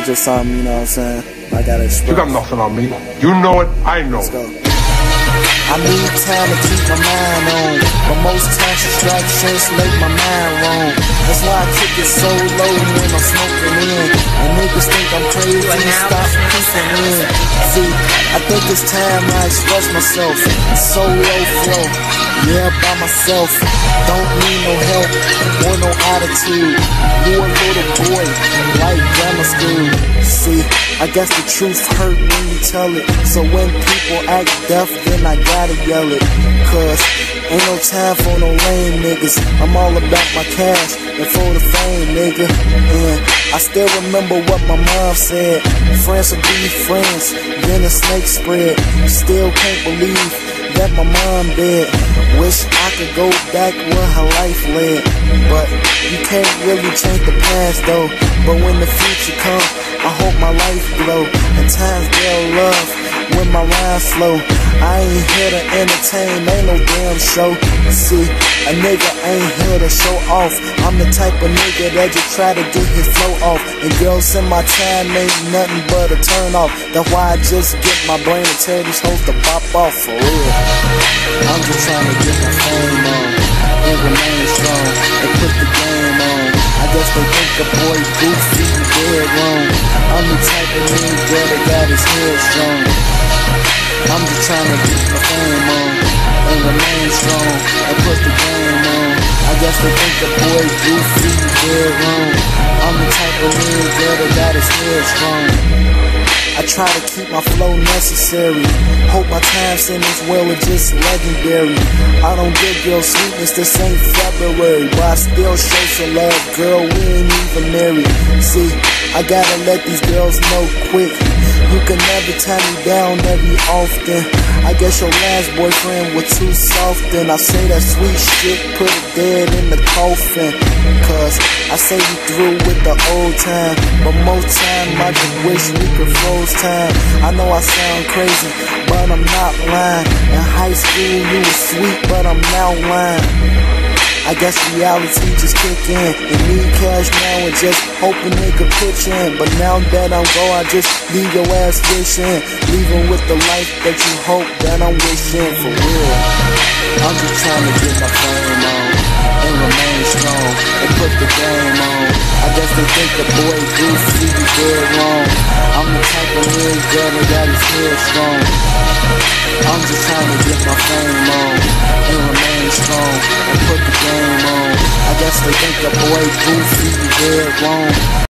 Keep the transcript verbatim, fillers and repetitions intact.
It's just something, you know what I'm saying, I gotta express. You got nothing on me. You know it, I know. Let's go. I need time to keep my mind on, but most times distractions make my mind wrong. That's why I kick it so low when I'm smoking in, and niggas think I'm crazy, stop peeping in. See, I think it's time I express myself, solo flow, yeah, by myself. Don't need no help or no attitude. You a little boy, like grammar school. See, I guess the truth hurt when you tell it, so when people act deaf, then I gotta yell it. Cause ain't no time for no lame niggas. I'm all about my cash and for the fame, nigga. And I still remember what my mom said, friends will be friends, then a snake spread. Still can't believe that my mom dead. Wish I could go back where her life led, but you can't really change the past though. But when the future comes, I hope my life glow, and times they'll love when my rhymes flow. I ain't here to entertain, ain't no damn show. See, a nigga ain't here to show off. I'm the type of nigga that just try to get his flow off, and girls in my time ain't nothing but a turn off. That's why I just get my brain and tell these hoes to pop off for real. I'm just trying to get my fame on and remain strong and put the game on. I guess they think the boy goofy and dead wrong. I'm the type of nigga that got his head strong. I'm just trying to get my fame on and remain strong and put the game on. I guess they think the boy goofy and dead wrong. I'm the type of nigga that got his head strong. I try to keep my flow necessary. Hope my time in this world is just legendary. I don't give girls sweetness, this ain't February, but I still show some love, girl, we ain't even married. See, I gotta let these girls know quick, you can never tie me down every often. I guess your last boyfriend was too soft, and I say that sweet shit, put it dead in the coffin. Cause I say we through with the old time, but most time I just wish we could froze time. I know I sound crazy, but I'm not lying. In high school you was sweet, but I'm now lying. I guess reality just kick in, and need cash now and just hoping they could pitch in. But now that I'm gone, I just leave your ass wishing, leaving with the life that you hope that I'm wishing for real. I'm just trying to get my fame on and remain strong and put the game on. I guess they think the boy goofy is dead wrong. I'm the type of nigga that got his head strong. I'm just trying to get my fame on and remain strong and put the game on. I guess they think the boy goofy is dead wrong.